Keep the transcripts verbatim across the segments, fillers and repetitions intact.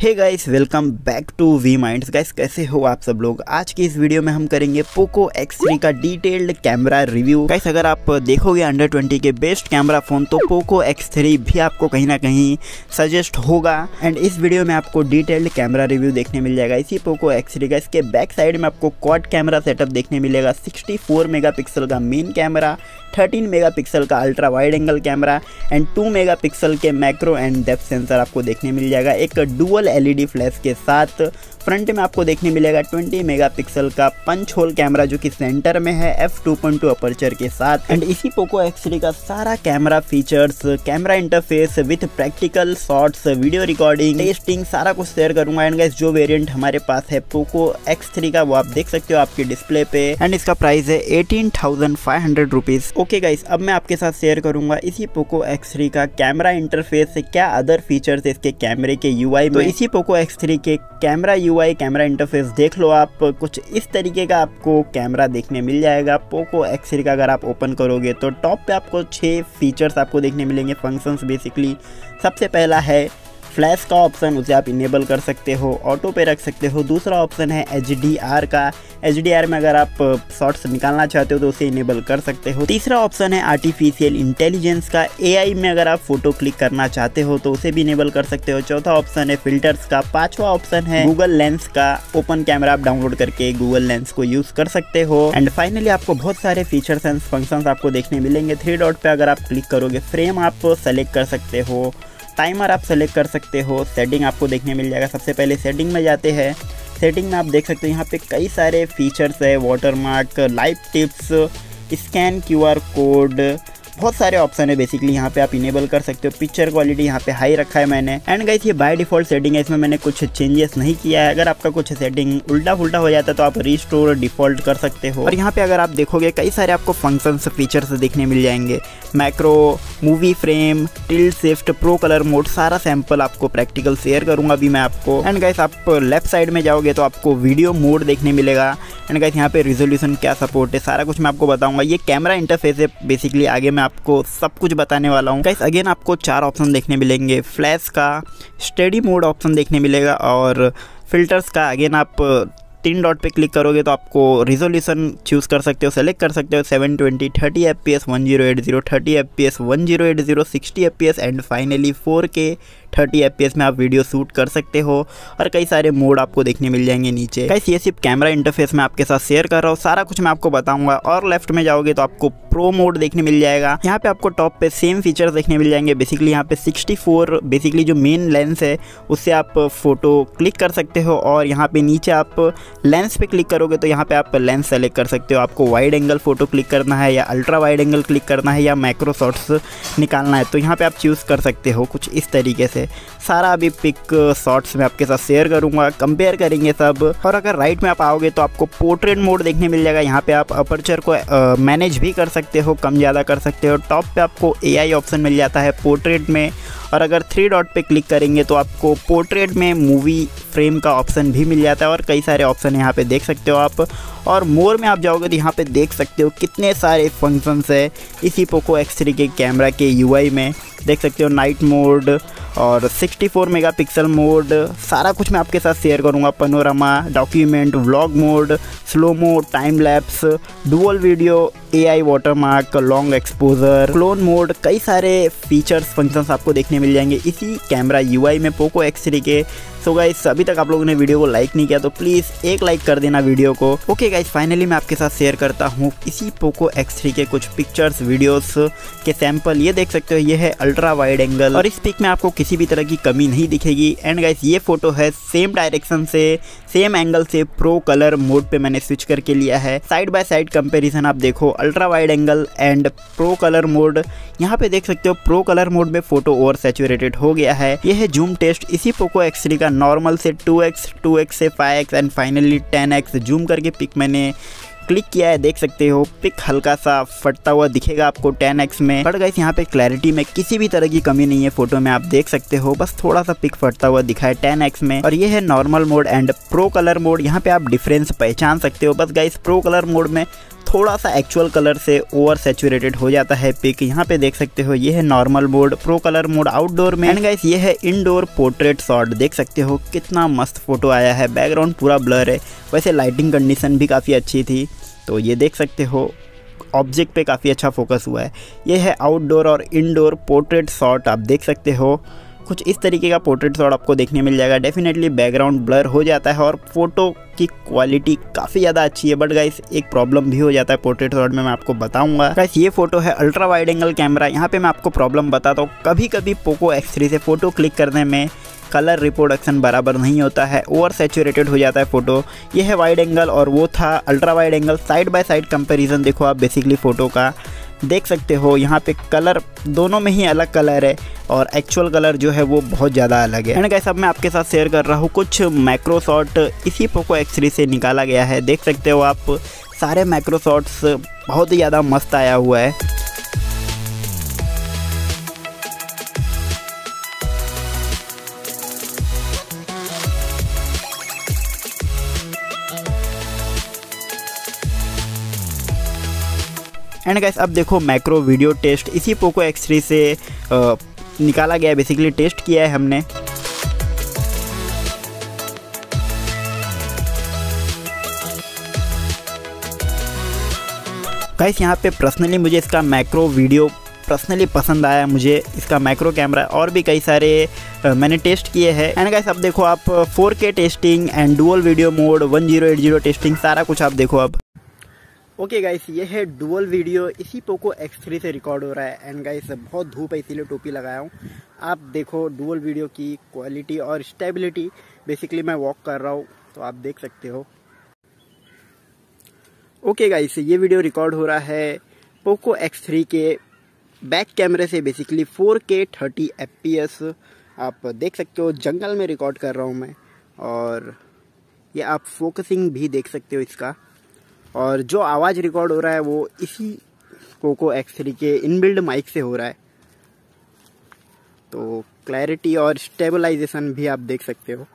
Hey guys, welcome back to V Minds. Guys कैसे हो आप सब लोग। आज की इस वीडियो में हम करेंगे पोको एक्स थ्री का डिटेल्ड कैमरा रिव्यू। गाइस अगर आप देखोगे अंडर ट्वेंटी के बेस्ट कैमरा फोन तो पोको एक्स थ्री भी आपको कहीं ना कहीं सजेस्ट होगा। एंड इस वीडियो में आपको डिटेल्ड कैमरा रिव्यू देखने मिल जाएगा इसी पोको एक्स थ्री का। इसके बैक साइड में आपको क्वाड कैमरा सेटअप देखने मिलेगा। सिक्सटी फोर मेगापिक्सल का मेन कैमरा, थर्टीन मेगापिक्सल का ultra wide angle camera and two megapixel के मैक्रो एंड डेप्थ सेंसर आपको देखने मिल जाएगा। एक डुअल एलईडी फ्लैश के साथ फ्रंट में आपको देखने मिलेगा ट्वेंटी मेगापिक्सल का पंच होल कैमरा जो कि सेंटर में है F two point two aperture के साथ। एंड इसी पोको एक्स थ्री का सारा camera features, camera interface with practical shots, video recording, testing सारा कुछ शेयर करूंगा। एंड गाइस जो वेरिएंट हमारे पास है पोको एक्स थ्री का वो आप देख सकते हो आपके डिस्प्ले पे। एंड इसका प्राइस है eighteen thousand five hundred rupees. Okay guys, अब मैं आपके साथ शेयर करूंगा इसी पोको एक्स थ्री का कैमरा इंटरफेस से क्या अदर फीचर्स इसके कैमरे के यूआई में। तो इसी पोको एक्स थ्री के कैमरा यूआई, कैमरा इंटरफेस देख लो आप। कुछ इस तरीके का आपको कैमरा देखने मिल जाएगा पोको एक्स थ्री का। अगर आप ओपन करोगे तो टॉप पे आपको छह फीचर्स आपको देखने मिलेंगे, फंक्शंस बेसिकली। सबसे पहला है फ्लैश का ऑप्शन, उसे आप इनेबल कर सकते हो, ऑटो पे रख सकते हो। दूसरा ऑप्शन है एच डी आर का, एच डी आर में अगर आप शॉट्स निकालना चाहते हो तो उसे इनेबल कर सकते हो। तीसरा ऑप्शन है आर्टिफिशियल इंटेलिजेंस का, ए आई में अगर आप फोटो क्लिक करना चाहते हो तो उसे भी इनेबल कर सकते हो। चौथा ऑप्शन है फिल्टर्स का। पांचवा ऑप्शन है गूगल लेंस का, ओपन कैमरा आप डाउनलोड करके गूगल लेंस को यूज कर सकते हो। एंड फाइनली आपको बहुत सारे फीचर्स एंड फंक्शंस आपको देखने मिलेंगे। थ्री डॉट पे अगर आप क्लिक करोगे फ्रेम आप सेलेक्ट कर सकते हो, टाइमर आप सेलेक्ट कर सकते हो, सेटिंग आपको देखने मिल जाएगा। सबसे पहले सेटिंग में जाते हैं। सेटिंग में आप देख सकते हो यहाँ पे कई सारे फीचर्स है, watermark, live tips, scan QR code, बहुत सारे ऑप्शन है बेसिकली यहाँ पे आप इनेबल कर सकते हो। पिक्चर क्वालिटी यहाँ पे हाई रखा है मैंने। एंड गाइस ये बाय डिफॉल्ट सेटिंग है, इसमें मैंने कुछ चेंजेस नहीं किया है। अगर आपका कुछ सेटिंग उल्टा फुल्टा हो जाता है तो आप रिस्टोर डिफॉल्ट कर सकते हो। और यहाँ पे अगर आप देखोगे कई सारे आपको फंक्शंस, फीचर्स देखने मिल जाएंगे। Macro, movie frame, tilt shift, pro colour mode, सारा सैंपल आपको प्रैक्टिकल शेयर करूंगा अभी मैं आपको। एंड गाइस आप लेफ्ट साइड में जाओगे तो आपको वीडियो मोड देखने मिलेगा। एंड गाइस यहाँ पे रिजोल्यूशन क्या सपोर्ट है सारा कुछ मैं आपको बताऊंगा। ये कैमरा इंटरफेस है बेसिकली, आगे मैं आपको सब कुछ बताने वाला हूँ। गाइस अगेन आपको चार ऑप्शन देखने मिलेंगे। फ्लैश का, स्टेडी मोड ऑप्शन देखने मिलेगा और फिल्टर्स का। अगेन आप तीन डॉट पे क्लिक करोगे तो आपको रिजोल्यूशन चूज कर सकते हो, सेलेक्ट कर सकते हो। Seven twenty, thirty F P S, one zero eight zero, thirty F P S, one zero eight zero, sixty F P S and finally four K thirty F P S में आप video shoot कर सकते हो। और कई सारे mode आपको देखने मिल जाएंगे नीचे। गाइस ये सिर्फ कैमरा इंटरफेस मैं आपके साथ शेयर कर रहा हूँ, सारा कुछ मैं आपको बताऊंगा। और लेफ्ट में जाओगे तो आपको प्रो मोड देखने मिल जाएगा। यहाँ पे आपको टॉप पे सेम फीचर्स देखने मिल जाएंगे। बेसिकली यहाँ पे सिक्सटी फोर बेसिकली जो मेन लेंस है उससे आप फोटो क्लिक कर सकते हो। और यहाँ पे नीचे आप लेंस पे क्लिक करोगे तो यहाँ पे आप लेंस सेलेक्ट कर सकते हो। आपको वाइड एंगल फोटो क्लिक करना है या अल्ट्रा वाइड एंगल क्लिक करना है या मैक्रो शॉट्स निकालना है तो यहाँ पे आप चूज़ कर सकते हो कुछ इस तरीके से। सारा अभी पिक शॉट्स में आपके साथ शेयर करूंगा, कंपेयर करेंगे सब। और अगर राइट में आप आओगे तो आपको पोर्ट्रेट मोड देखने मिल जाएगा। यहाँ पे आप अपर्चर को मैनेज भी कर सकते हो, कम ज़्यादा कर सकते हो। टॉप पे आपको ए आई ऑप्शन मिल जाता है पोर्ट्रेट में। और अगर थ्री डॉट पे क्लिक करेंगे तो आपको पोर्ट्रेट में मूवी फ्रेम का ऑप्शन भी मिल जाता है। और कई सारे ऑप्शन यहाँ पे देख सकते हो आप। और मोर में आप जाओगे तो यहाँ पे देख सकते हो कितने सारे फंक्शंस है इसी पोको एक्स थ्री के कैमरा के यूआई में। देख सकते हो नाइट मोड और सिक्सटी फोर मेगापिक्सल मोड, सारा कुछ मैं आपके साथ शेयर करूंगा। Panorama, document, vlog mode, slow mo, time lapse, dual video, A I watermark, long exposure, clone mode, कई सारे फीचर्स, फंक्शंस आपको देखने मिल जाएंगे इसी कैमरा यूआई में पोको एक्स थ्री के। सो गाइस अभी तक आप लोगों ने वीडियो को लाइक नहीं किया तो प्लीज़ एक लाइक कर देना वीडियो को। ओके गाइस, फाइनली मैं आपके साथ शेयर करता हूँ इसी पोको एक्स थ्री के कुछ पिक्चर्स, वीडियोस के सैंपल। ये देख सकते हो ये है अल्ट्रा वाइड एंगल और इस पिक में आपको किसी भी तरह की कमी नहीं दिखेगी। एंड गाइस ये फोटो है सेम डायरेक्शन से, सेम एंगल से प्रो कलर मोड पे मैंने स्विच करके लिया है। साइड बाय साइड कंपैरिजन आप देखो, ultra wide angle and pro colour mode. यहाँ पे देख सकते हो प्रो कलर मोड में फोटो ओवर सैचुरेटेड हो गया है। ये है जूम टेस्ट इसी पोको एक्स थ्री का। नॉर्मल से टू एक्स, टू एक्स से five X and finally ten X zoom करके पिक मैंने क्लिक किया है। देख सकते हो पिक हल्का सा फटता हुआ दिखेगा आपको टेन एक्स में। बट गाइस यहाँ पे क्लैरिटी में किसी भी तरह की कमी नहीं है फोटो में, आप देख सकते हो बस थोड़ा सा पिक फटता हुआ दिखा है टेन एक्स में। और ये है normal mode and pro colour mode. यहाँ पे आप डिफरेंस पहचान सकते हो। बस गाइस प्रो कलर मोड में थोड़ा सा एक्चुअल कलर से ओवर सैचुरेटेड हो जाता है पिक। यहाँ पे देख सकते हो ये है normal mode, pro colour mode outdoor में। एंड गाइस ये है इंडोर पोर्ट्रेट शॉट, देख सकते हो कितना मस्त फोटो आया है, बैकग्राउंड पूरा ब्लर है। वैसे लाइटिंग कंडीशन भी काफ़ी अच्छी थी, तो ये देख सकते हो ऑब्जेक्ट पे काफ़ी अच्छा फोकस हुआ है। ये है आउटडोर और इंडोर पोर्ट्रेट शॉट, आप देख सकते हो कुछ इस तरीके का पोर्ट्रेट शॉट आपको देखने मिल जाएगा। डेफिनेटली बैकग्राउंड ब्लर हो जाता है और फोटो की क्वालिटी काफ़ी ज़्यादा अच्छी है, बट गाइस एक प्रॉब्लम भी हो जाता है पोर्ट्रेट शॉट में, मैं आपको बताऊंगा। गाइस ये फोटो है अल्ट्रा वाइड एंगल कैमरा। यहाँ पे मैं आपको प्रॉब्लम बताता हूँ, कभी कभी पोको एक्स थ्री से फ़ोटो क्लिक करने में कलर रिप्रोडक्शन बराबर नहीं होता है, ओवर सैचुरेटेड हो जाता है फ़ोटो। ये है वाइड एंगल और वो था ultra wide angle. Side by side comparison देखो आप बेसिकली फ़ोटो का, देख सकते हो यहाँ पे कलर दोनों में ही अलग कलर है और एक्चुअल कलर जो है वो बहुत ज़्यादा अलग है। एंड गाइस अब मैं आपके साथ शेयर कर रहा हूँ कुछ मैक्रो शॉट इसी पोको एक्स थ्री से निकाला गया है। देख सकते हो आप सारे मैक्रो शॉट्स बहुत ही ज़्यादा मस्त आया हुआ है। एंड गाइस अब देखो मैक्रो वीडियो टेस्ट इसी पोको एक्स थ्री से आ, निकाला गया है, बेसिकली टेस्ट किया है हमने। गाइस यहाँ पे पर्सनली मुझे इसका मैक्रो वीडियो पर्सनली पसंद आया, मुझे इसका मैक्रो कैमरा। और भी कई सारे आ, मैंने टेस्ट किए हैं। एंड गाइस अब देखो आप four K testing and dual video mode, one zero eight zero testing, सारा कुछ आप देखो अब। ओके गाइस ये है डुअल वीडियो इसी पोको एक्स थ्री से रिकॉर्ड हो रहा है। एंड गाइस बहुत धूप है इसीलिए टोपी लगाया हूँ। आप देखो डुअल वीडियो की क्वालिटी और स्टेबिलिटी, बेसिकली मैं वॉक कर रहा हूँ तो आप देख सकते हो। ओके गाइस ये वीडियो रिकॉर्ड हो रहा है पोको एक्स थ्री के बैक कैमरे से, basically four K thirty F P S आप देख सकते हो। जंगल में रिकॉर्ड कर रहा हूँ मैं और ये आप फोकसिंग भी देख सकते हो इसका। और जो आवाज़ रिकॉर्ड हो रहा है वो इसी पोको एक्स थ्री के इनबिल्ड माइक से हो रहा है, तो क्लैरिटी और स्टेबलाइजेशन भी आप देख सकते हो।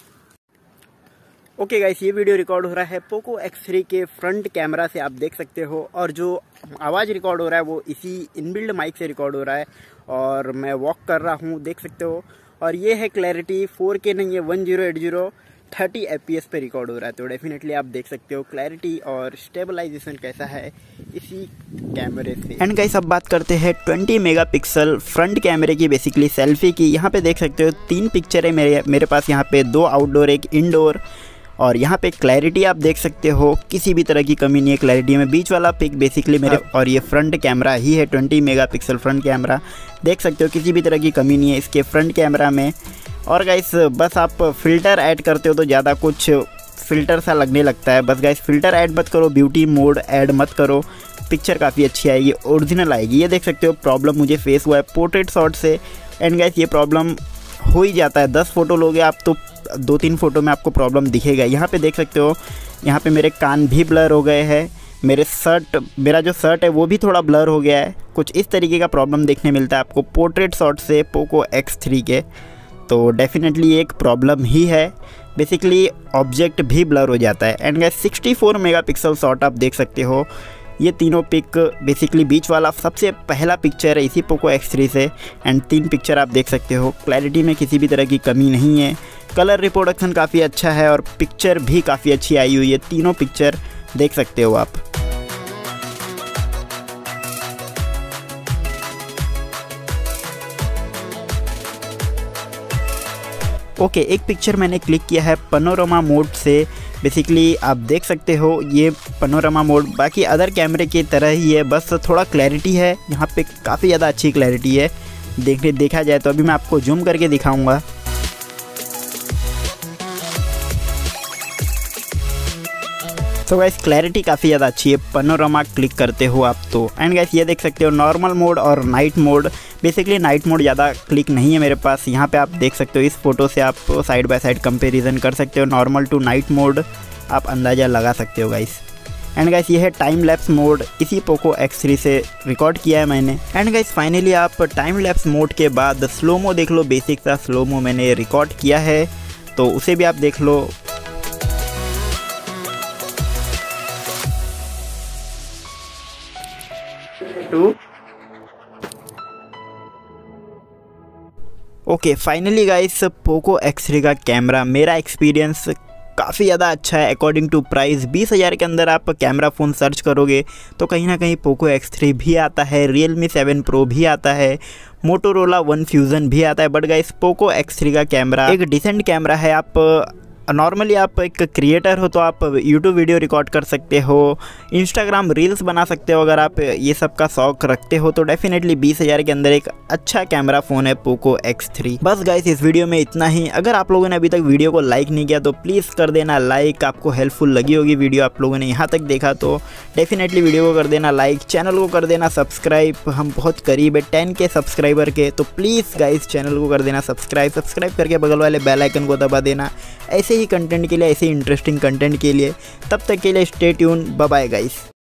ओके गाइस ये वीडियो रिकॉर्ड हो रहा है पोको एक्स थ्री के फ्रंट कैमरा से, आप देख सकते हो। और जो आवाज़ रिकॉर्ड हो रहा है वो इसी इनबिल्ड माइक से रिकॉर्ड हो रहा है और मैं वॉक कर रहा हूँ, देख सकते हो। और ये है क्लैरिटी फोर के नहीं है, one zero eight zero thirty F P S पे रिकॉर्ड हो रहा है, तो डेफिनेटली आप देख सकते हो क्लैरिटी और स्टेबलाइजेशन कैसा है इसी कैमरे से। एंड गाइस अब बात करते हैं ट्वेंटी मेगापिक्सल फ्रंट कैमरे की, बेसिकली सेल्फी की। यहाँ पे देख सकते हो तीन पिक्चर है मेरे मेरे पास, यहाँ पे दो आउटडोर एक इंडोर। और यहाँ पे क्लैरिटी आप देख सकते हो किसी भी तरह की कमी नहीं है क्लैरिटी में। बीच वाला पिक बेसिकली मेरे, और ये फ्रंट कैमरा ही है ट्वेंटी मेगापिक्सल फ्रंट कैमरा, देख सकते हो किसी भी तरह की कमी नहीं है इसके फ्रंट कैमरा में। और गाइस बस आप फ़िल्टर ऐड करते हो तो ज़्यादा कुछ फ़िल्टर सा लगने लगता है, बस गाइस फ़िल्टर ऐड मत करो, ब्यूटी मोड ऐड मत करो, पिक्चर काफ़ी अच्छी आएगी, ओरिजिनल आएगी। ये देख सकते हो प्रॉब्लम मुझे फेस हुआ है पोर्ट्रेट शॉट से। एंड गाइस ये प्रॉब्लम हो ही जाता है, दस फोटो लोगे आप तो दो तीन फोटो में आपको प्रॉब्लम दिखेगा। यहाँ पे देख सकते हो यहाँ पे मेरे कान भी ब्लर हो गए हैं, मेरे शर्ट मेरा जो शर्ट है वो भी थोड़ा ब्लर हो गया है। कुछ इस तरीके का प्रॉब्लम देखने मिलता है आपको पोर्ट्रेट शॉट से पोको एक्स थ्री के, तो डेफिनेटली एक प्रॉब्लम ही है। बेसिकली ऑब्जेक्ट भी ब्लर हो जाता है। And guys sixty four megapixel shot आप देख सकते हो, ये तीनों पिक बेसिकली बीच वाला सबसे पहला पिक्चर है इसी पोको एक्स थ्री से। एंड तीन पिक्चर आप देख सकते हो, क्लैरिटी में किसी भी तरह की कमी नहीं है, कलर रिप्रोडक्शन काफ़ी अच्छा है और पिक्चर भी काफ़ी अच्छी आई हुई है, तीनों पिक्चर देख सकते हो आप। ओके okay, एक पिक्चर मैंने क्लिक किया है पनोरमा मोड से, बेसिकली आप देख सकते हो ये पनोरमा मोड बाकी अदर कैमरे की तरह ही है, बस थोड़ा क्लैरिटी है यहाँ पे, काफ़ी ज़्यादा अच्छी क्लैरिटी है देखने देखा जाए तो। अभी मैं आपको जूम करके दिखाऊंगा। तो गाइस क्लैरिटी काफ़ी ज़्यादा अच्छी है पनोरमा क्लिक करते हो आप तो। एंड गाइस ये देख सकते हो नॉर्मल मोड और night mode, basically night mode ज़्यादा क्लिक नहीं है मेरे पास। यहाँ पे आप देख सकते हो इस फोटो से आप साइड बाय साइड कंपैरिजन कर सकते हो, नॉर्मल टू नाइट मोड आप अंदाज़ा लगा सकते हो गाइस। एंड गाइस ये है टाइम लैप्स मोड, इसी पोको एक्स थ्री से रिकॉर्ड किया है मैंने। एंड गाइस फाइनली आप टाइम लैप्स मोड के बाद स्लोमो देख लो, बेसिक सा स्लोमो मैंने रिकॉर्ड किया है तो उसे भी आप देख लो। टू। Okay finally guys, Poco X three का कैमरा मेरा एक्सपीरियंस काफ़ी ज़्यादा अच्छा है अकॉर्डिंग टू प्राइस। बीस हज़ार के अंदर आप कैमरा फ़ोन सर्च करोगे तो कहीं ना कहीं पोको एक्स थ्री भी आता है, रियलमी सेवन प्रो भी आता है, मोटोरोला वन फ्यूज़न भी आता है। But guys Poco X three का कैमरा एक डिसेंट कैमरा है। आप नॉर्मली आप एक क्रिएटर हो तो आप यूट्यूब वीडियो रिकॉर्ड कर सकते हो, इंस्टाग्राम रील्स बना सकते हो। अगर आप ये सब का शौक रखते हो तो डेफिनेटली बीस हज़ार के अंदर एक अच्छा कैमरा फ़ोन है पोको एक्स थ्री। बस गाइस इस वीडियो में इतना ही। अगर आप लोगों ने अभी तक वीडियो को लाइक नहीं किया तो प्लीज़ कर देना लाइक। आपको हेल्पफुल लगी होगी वीडियो, आप लोगों ने यहाँ तक देखा तो डेफिनेटली वीडियो को कर देना लाइक, चैनल को कर देना सब्सक्राइब। हम बहुत करीब है टेन के सब्सक्राइबर के, तो प्लीज़ गाइस चैनल को कर देना सब्सक्राइब। सब्सक्राइब करके बगल वाले बेल आइकन को दबा देना ऐसे ही कंटेंट के लिए, ऐसे इंटरेस्टिंग कंटेंट के लिए। तब तक के लिए stay tune, bye bye guys.